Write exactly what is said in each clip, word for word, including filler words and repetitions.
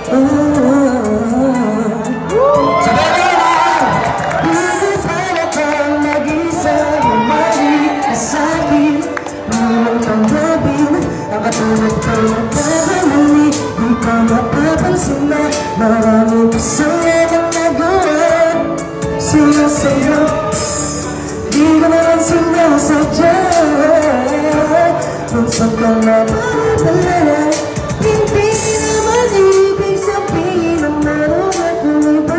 Marami pa sa'yo ang nagawa sa'yo, di ko naman sinasadya. Kung saan ka mapapalaran, hindi naman ibig sabihin ang meron akong iba.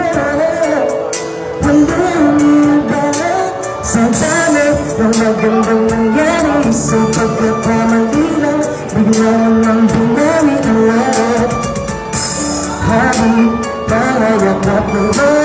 Walang iba sa dami ng magandang nangyari sa pagkakamali lang, bigla mo nang binami ang lahat. Habang pangayak at